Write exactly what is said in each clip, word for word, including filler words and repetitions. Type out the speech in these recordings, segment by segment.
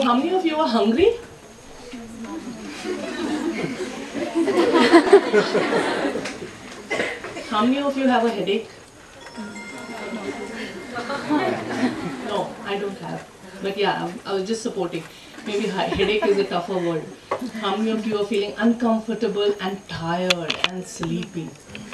how many of you are hungry? How many of you have a headache? No, I don't have. But yeah, I was just supporting. Maybe headache is a tougher word. How many of you are feeling uncomfortable and tired and sleepy?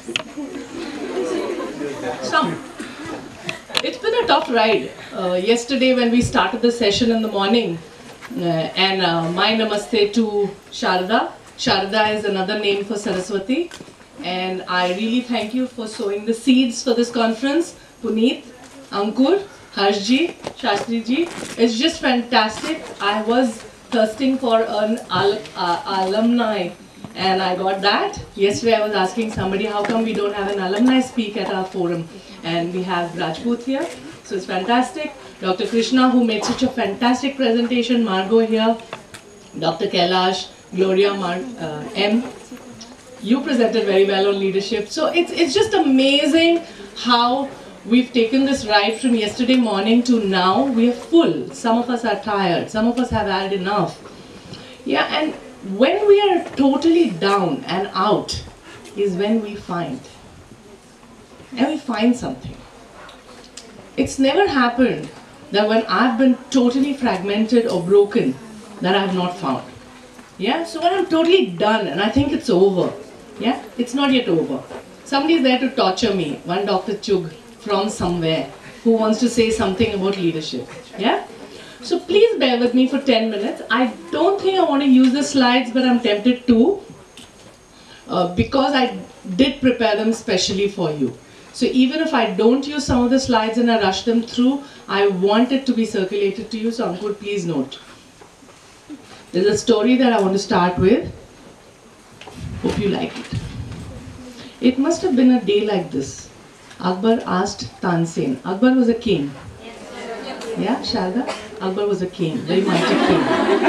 Some. It's been a tough ride. Uh, yesterday when we started the session in the morning, uh, and uh, my namaste to Sharda. Sharda is another name for Saraswati. And I really thank you for sowing the seeds for this conference. Puneet, Ankur, Harshji, Shastriji. It's just fantastic. I was thirsting for an al uh, alumni and I got that. Yesterday I was asking somebody how come we don't have an alumni speak at our forum. And we have Rajput here. So it's fantastic. Doctor Krishna who made such a fantastic presentation. Margot here. Doctor Kailash, Gloria Mar uh, M. You presented very well on leadership. So it's, it's just amazing how we've taken this ride from yesterday morning to now. We are full. Some of us are tired. Some of us have had enough. Yeah, and when we are totally down and out is when we find. And we find something. It's never happened that when I've been totally fragmented or broken that I have not found. Yeah, so when I'm totally done and I think it's over, yeah, it's not yet over. Somebody is there to torture me, one Doctor Chugh from somewhere who wants to say something about leadership. Yeah? So please bear with me for ten minutes. I don't think I want to use the slides, but I'm tempted to uh, because I did prepare them specially for you. So even if I don't use some of the slides and I rush them through, I want it to be circulated to you, so Ankur, please note. There's a story that I want to start with. Hope you like it. It must have been a day like this. Akbar asked Tansen. Akbar was a king. Yeah, Sharda? Akbar was a king, very mighty king.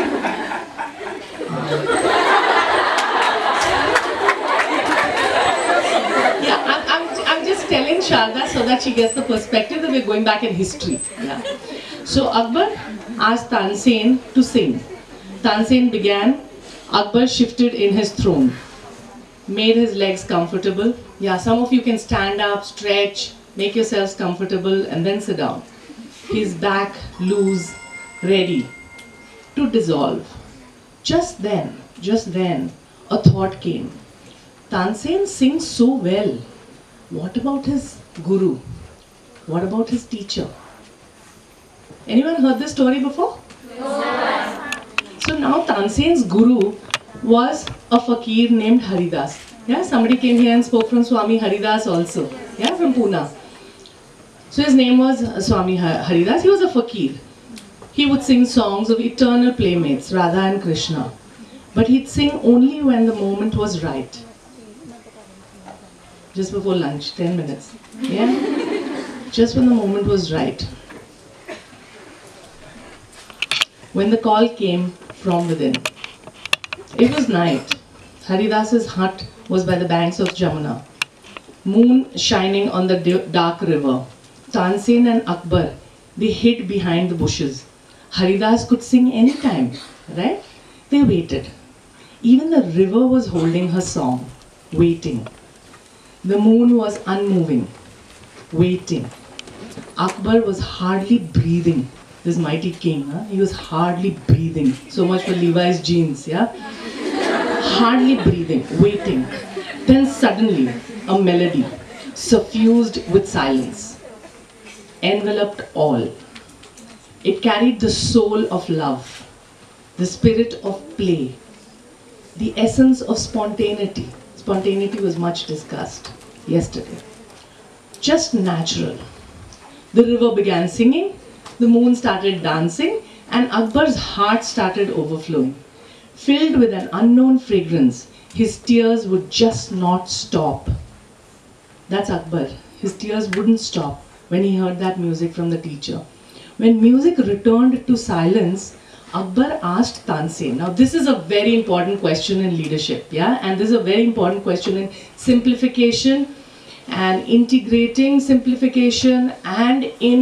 Um, yeah, I'm, I'm, I'm just telling Sharda so that she gets the perspective that we're going back in history. Yeah. So Akbar asked Tansen to sing. Tansen began. Akbar shifted in his throne, made his legs comfortable. Yeah, some of you can stand up, stretch, make yourselves comfortable and then sit down. His back loose, ready to dissolve. Just then, just then, a thought came. Tansen sings so well. What about his guru? What about his teacher? Anyone heard this story before? No. So now Tansen's guru was a fakir named Haridas. Yeah, somebody came here and spoke from Swami Haridas also. Yeah, from Pune. So his name was Swami Haridas. He was a fakir. He would sing songs of eternal playmates, Radha and Krishna. But he'd sing only when the moment was right. Just before lunch, ten minutes. Yeah? Just when the moment was right. When the call came from within. It was night. Haridas's hut was by the banks of Jamuna. Moon shining on the dark river. Tansen and Akbar, they hid behind the bushes. Haridas could sing anytime, right? They waited. Even the river was holding her song, waiting. The moon was unmoving, waiting. Akbar was hardly breathing. This mighty king, huh? He was hardly breathing. So much for Levi's jeans, yeah? Hardly breathing, waiting. Then suddenly, a melody, suffused with silence, enveloped all. It carried the soul of love, the spirit of play, the essence of spontaneity. Spontaneity was much discussed yesterday. Just natural. The river began singing, the moon started dancing, and Akbar's heart started overflowing. Filled with an unknown fragrance, his tears would just not stop. That's Akbar. His tears wouldn't stop when he heard that music from the teacher. When music returned to silence, Akbar asked Tansen. Now this is a very important question in leadership, yeah? And this is a very important question in simplification and integrating simplification and in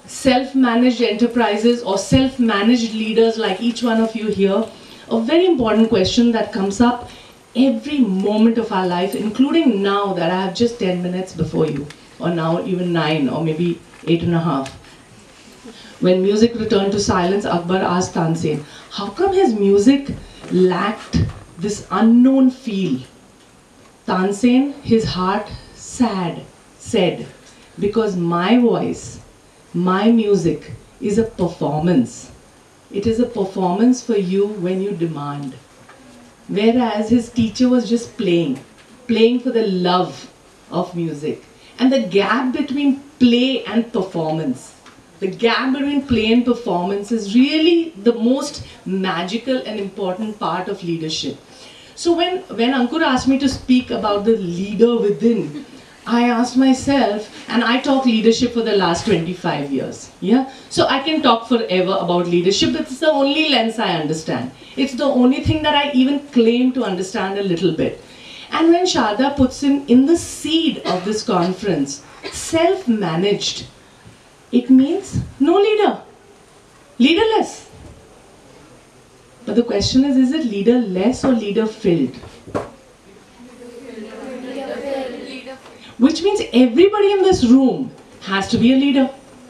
self-managed enterprises or self-managed leaders like each one of you here, a very important question that comes up every moment of our life, including now that I have just ten minutes before you, or now even nine, or maybe eight and a half. When music returned to silence, Akbar asked Tansen, how come his music lacked this unknown feel? Tansen, his heart sad, said, because my voice, my music is a performance. It is a performance for you when you demand. Whereas his teacher was just playing, playing for the love of music. And the gap between play and performance, the gap between play and performance is really the most magical and important part of leadership. So when, when Ankur asked me to speak about the leader within, I asked myself, and I talk leadership for the last twenty-five years, yeah? So I can talk forever about leadership, but it's the only lens I understand. It's the only thing that I even claim to understand a little bit. And when Sharda puts in, in the seed of this conference, self-managed, it means no leader, leaderless. But the question is, is it leaderless or leader-filled? Which means everybody in this room has to be a leader.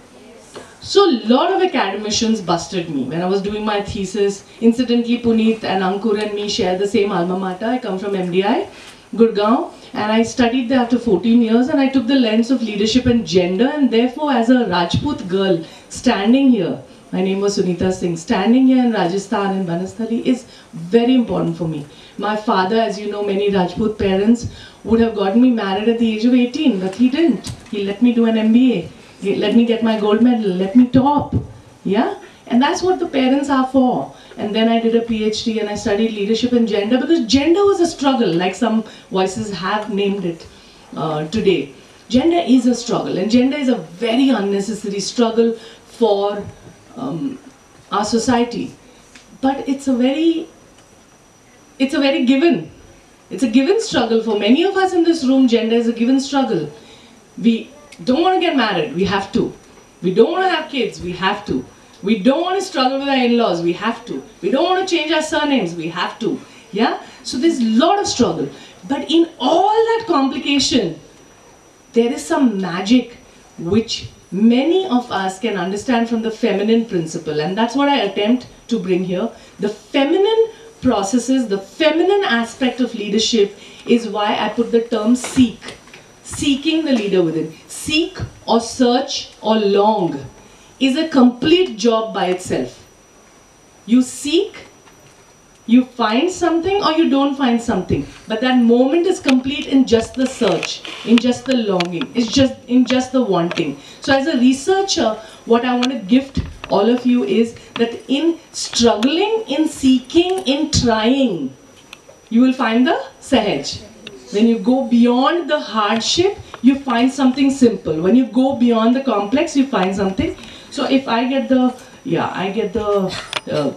So a lot of academicians busted me when I was doing my thesis. Incidentally, Puneet and Ankur and me share the same alma mater. I come from M D I, Gurgaon, and I studied there after fourteen years, and I took the lens of leadership and gender, and therefore as a Rajput girl standing here, my name was Sunita Singh, standing here in Rajasthan in Banasthali is very important for me. My father, as you know, many Rajput parents would have gotten me married at the age of eighteen, but he didn't. He let me do an M B A. He let me get my gold medal, let me top. Yeah? And that's what the parents are for. And then I did a PhD and I studied leadership and gender, because gender was a struggle, like some voices have named it uh, today. Gender is a struggle, and gender is a very unnecessary struggle for um, our society. But it's a very, it's a very given. It's a given struggle for many of us in this room. Gender is a given struggle. We don't want to get married, we have to. We don't want to have kids, we have to. We don't want to struggle with our in-laws, we have to. We don't want to change our surnames, we have to. Yeah? So there's a lot of struggle. But in all that complication, there is some magic which many of us can understand from the feminine principle. And that's what I attempt to bring here. The feminine processes, the feminine aspect of leadership is why I put the term seek. Seeking the leader within. Seek or search or long is a complete job by itself. You seek, you find something or you don't find something. But that moment is complete in just the search, in just the longing, it's just in just the wanting. So as a researcher, what I want to gift all of you is that in struggling, in seeking, in trying, you will find the Sahaj. When you go beyond the hardship, you find something simple. When you go beyond the complex, you find something. So if I get the, yeah, I get the, uh,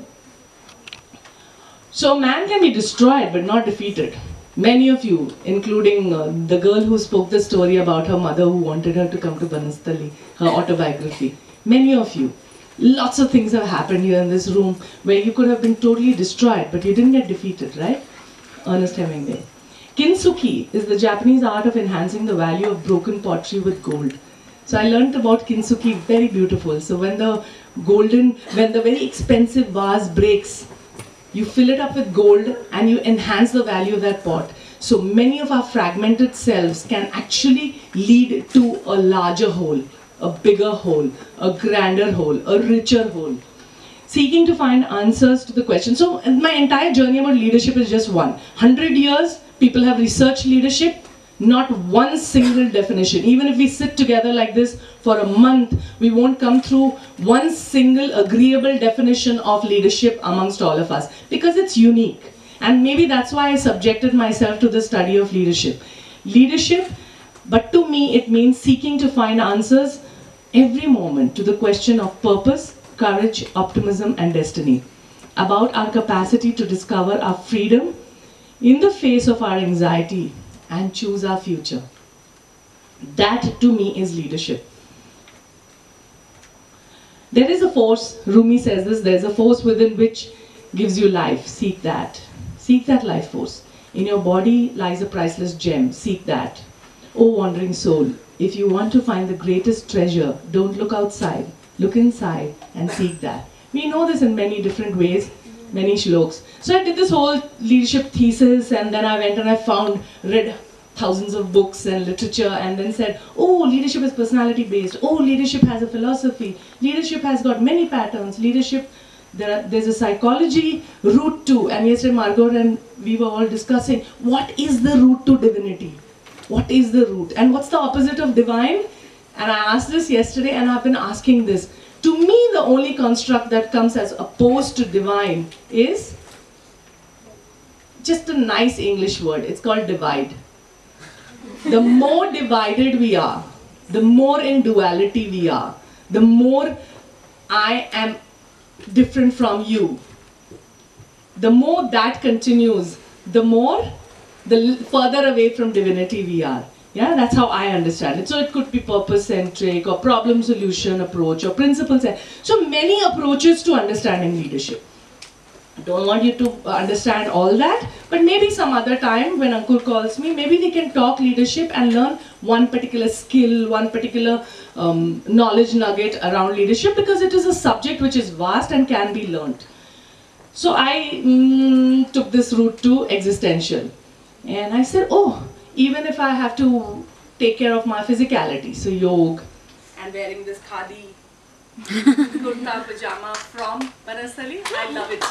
so man can be destroyed but not defeated. Many of you, including uh, the girl who spoke the story about her mother who wanted her to come to Banasthali, her autobiography. Many of you, lots of things have happened here in this room where you could have been totally destroyed, but you didn't get defeated, right? Ernest Hemingway. Kintsugi is the Japanese art of enhancing the value of broken pottery with gold. So I learned about kintsugi, very beautiful. So when the golden, when the very expensive vase breaks, you fill it up with gold and you enhance the value of that pot. So many of our fragmented selves can actually lead to a larger whole, a bigger whole, a grander whole, a richer whole. Seeking to find answers to the question. So my entire journey about leadership is just one. Hundred years, people have researched leadership, not one single definition. Even if we sit together like this for a month, we won't come through one single agreeable definition of leadership amongst all of us, because it's unique. And maybe that's why I subjected myself to the study of leadership. Leadership, but to me it means seeking to find answers every moment to the question of purpose, courage, optimism and destiny. About our capacity to discover our freedom in the face of our anxiety and choose our future. That to me is leadership. There is a force, Rumi says this, there's a force within which gives you life. Seek that. Seek that life force. In your body lies a priceless gem. Seek that. O wandering soul, if you want to find the greatest treasure, don't look outside. Look inside and seek that. We know this in many different ways, many shloks. So I did this whole leadership thesis, and then I went and I found, read thousands of books and literature, and then said, oh, leadership is personality based. Oh, leadership has a philosophy. Leadership has got many patterns. Leadership, there are, there's a psychology route to, and yesterday Margot and we were all discussing, what is the route to divinity? What is the route? And what's the opposite of divine? And I asked this yesterday, and I've been asking this. To me, the only construct that comes as opposed to divine is just a nice English word. It's called divide. The more divided we are, the more in duality we are, the more I am different from you, the more that continues, the more, the further away from divinity we are. Yeah, that's how I understand it. So it could be purpose-centric or problem-solution approach or principle-centric. So many approaches to understanding leadership. I don't want you to understand all that, but maybe some other time when Ankur calls me, maybe we can talk leadership and learn one particular skill, one particular um, knowledge nugget around leadership, because it is a subject which is vast and can be learned. So I mm, took this route to existential. And I said, oh, even if I have to take care of my physicality, so yoga, and wearing this khadi kurta pajama from Banasali, I love it.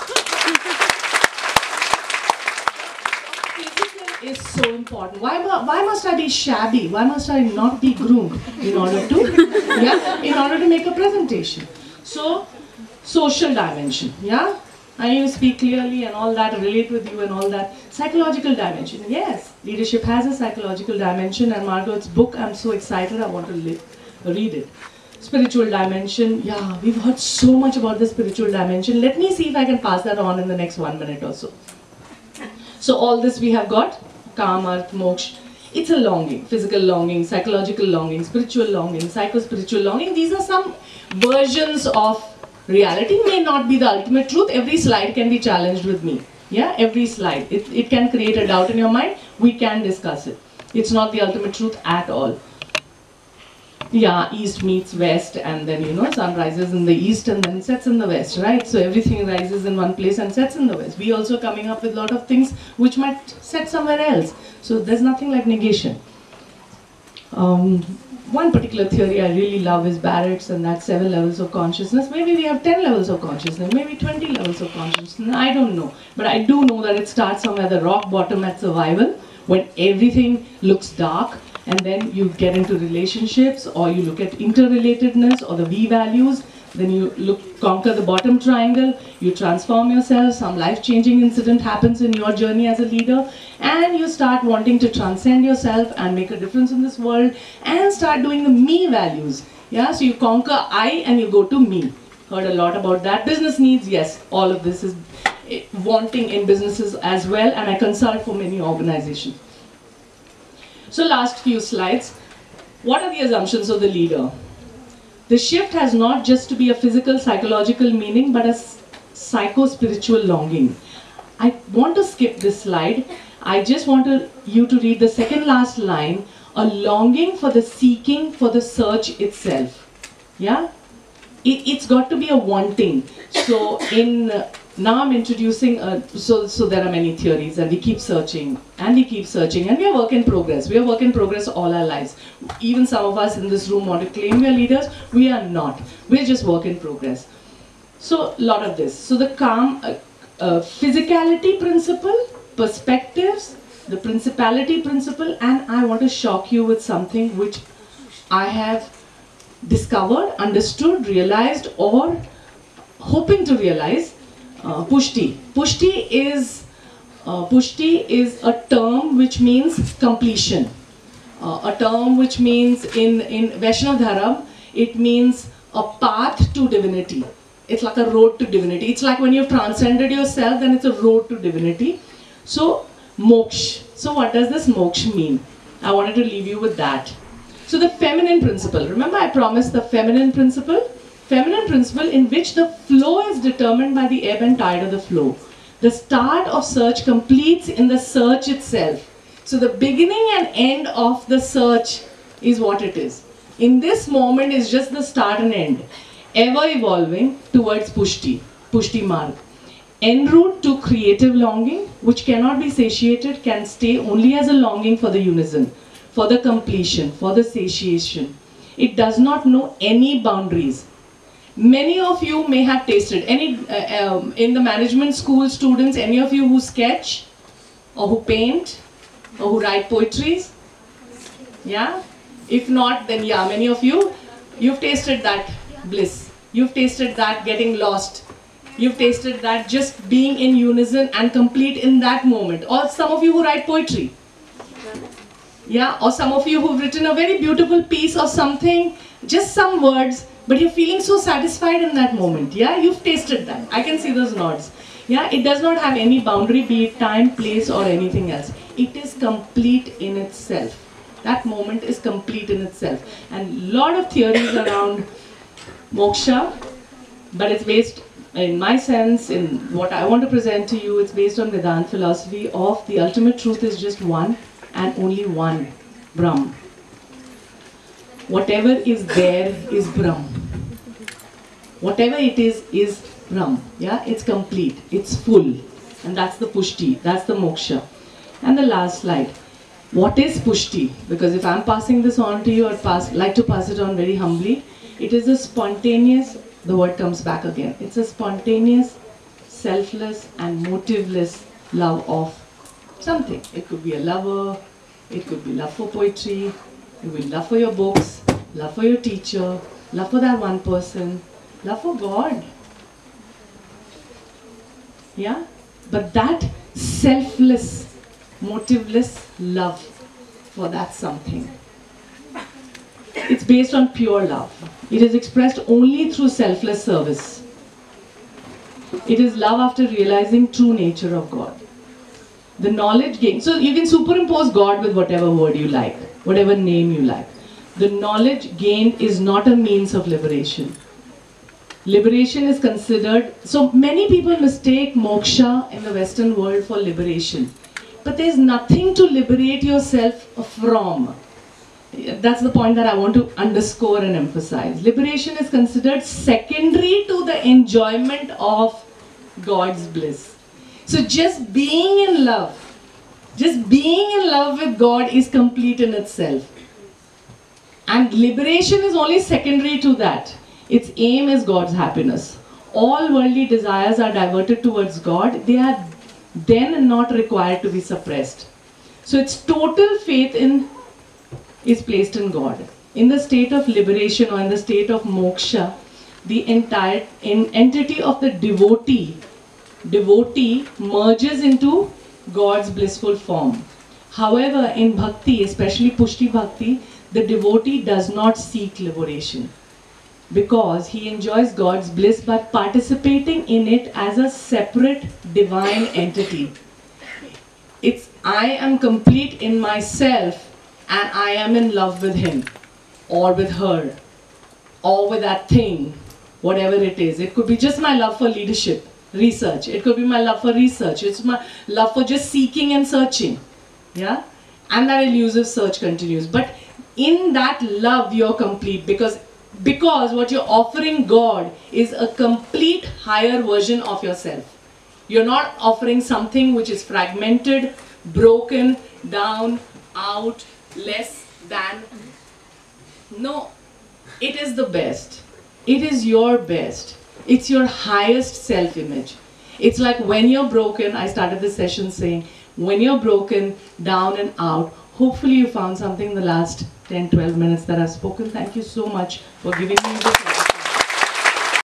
Physical is so important. Why, why must I be shabby? Why must I not be groomed in order to, yeah, in order to make a presentation? So, social dimension, yeah? I need to speak clearly and all that, relate with you and all that. Psychological dimension, yes. Leadership has a psychological dimension, and Margot's book, I'm so excited, I want to li read it. Spiritual dimension, yeah, we've heard so much about the spiritual dimension. Let me see if I can pass that on in the next one minute or so. So all this we have got, Kam, Arth, Moksha. It's a longing, physical longing, psychological longing, spiritual longing, psycho-spiritual longing. These are some versions of reality. May not be the ultimate truth. Every slide can be challenged with me. Yeah, every slide. It, it can create a doubt in your mind. We can discuss it. It's not the ultimate truth at all. Yeah, east meets west, and then, you know, sun rises in the east and then sets in the west, right? So everything rises in one place and sets in the west. We also coming up with a lot of things which might set somewhere else. So there's nothing like negation. Um, one particular theory I really love is Barrett's, and that's seven levels of consciousness. Maybe we have ten levels of consciousness, maybe twenty levels of consciousness. I don't know. But I do know that it starts somewhere at the rock bottom at survival, when everything looks dark. And then you get into relationships, or you look at interrelatedness or the V values. Then you look, conquer the bottom triangle, you transform yourself, some life-changing incident happens in your journey as a leader, and you start wanting to transcend yourself and make a difference in this world, and start doing the me values. Yeah, so you conquer I and you go to me. Heard a lot about that. Business needs, yes, all of this is wanting in businesses as well, and I consult for many organizations. So last few slides, what are the assumptions of the leader? The shift has not just to be a physical, psychological meaning, but a psycho-spiritual longing. I want to skip this slide. I just want to, you to read the second last line, a longing for the seeking, for the search itself. Yeah? It, it's got to be a wanting. So in, uh, now I'm introducing, a, so, so there are many theories, and we keep searching, and we keep searching, and we are work in progress. We are work in progress all our lives. Even some of us in this room want to claim we are leaders. We are not. We're just work in progress. So, a lot of this. So the calm, uh, uh, physicality principle, perspectives, the principality principle, and I want to shock you with something which I have discovered, understood, realized, or hoping to realize. Uh, Pushti. Pushti is uh, Pushti is a term which means completion. Uh, a term which means in in Vaishnav Dharam, it means a path to divinity. It's like a road to divinity. It's like when you've transcended yourself, then it's a road to divinity. So moksha. So what does this moksha mean? I wanted to leave you with that. So the feminine principle. Remember, I promised the feminine principle. feminine principle in which the flow is determined by the ebb and tide of the flow. The start of search completes in the search itself. So the beginning and end of the search is what it is. In this moment is just the start and end. Ever evolving towards Pushti, Pushti Marg. En route to creative longing, which cannot be satiated, can stay only as a longing for the unison, for the completion, for the satiation. It does not know any boundaries. Many of you may have tasted, any uh, um, in the management school students, any of you who sketch, or who paint, or who write poetries? Yeah? If not, then yeah, many of you, you've tasted that bliss. You've tasted that getting lost. You've tasted that just being in unison and complete in that moment. Or some of you who write poetry. Yeah, or some of you who've written a very beautiful piece or something, just some words, but you're feeling so satisfied in that moment. Yeah, you've tasted that. I can see those nods. Yeah, it does not have any boundary, be it time, place, or anything else. It is complete in itself. That moment is complete in itself. And a lot of theories around moksha, but it's based, in my sense, in what I want to present to you, it's based on Vedanta philosophy of the ultimate truth is just one and only one, Brahm. Whatever is there is Brahm. Whatever it is, is Brahm. Yeah, it's complete, it's full. And that's the Pushti, that's the moksha. And the last slide. What is Pushti? Because if I'm passing this on to you, I'd pass, like to pass it on very humbly. It is a spontaneous, the word comes back again, it's a spontaneous, selfless and motiveless love of something. It could be a lover, it could be love for poetry, it could be love for your books, love for your teacher, love for that one person, love for God. Yeah? But that selfless, motiveless love for that something. It's based on pure love. It is expressed only through selfless service. It is love after realizing true nature of God. The knowledge gained, so you can superimpose God with whatever word you like, whatever name you like. The knowledge gained is not a means of liberation. Liberation is considered, so many people mistake moksha in the Western world for liberation. But there's nothing to liberate yourself from. That's the point that I want to underscore and emphasize. Liberation is considered secondary to the enjoyment of God's bliss. So just being in love, just being in love with God is complete in itself. And liberation is only secondary to that. Its aim is God's happiness. All worldly desires are diverted towards God. They are then not required to be suppressed. So its total faith in is placed in God. In the state of liberation or in the state of moksha, the entire in entity of the devotee, devotee merges into God's blissful form. However, in bhakti, especially Pushti Bhakti, the devotee does not seek liberation because he enjoys God's bliss by participating in it as a separate divine entity. It's I am complete in myself and I am in love with him or with her or with that thing, whatever it is. It could be just my love for leadership, research. It could be my love for research. It's my love for just seeking and searching. Yeah? And that elusive search continues. But in that love, you're complete because, because what you're offering God is a complete higher version of yourself. You're not offering something which is fragmented, broken, down, out, less than. No, it is the best. It is your best. It's your highest self-image. It's like when you're broken, I started this session saying, when you're broken, down and out, hopefully you found something in the last ten, twelve minutes that I've spoken. Thank you so much for giving me this.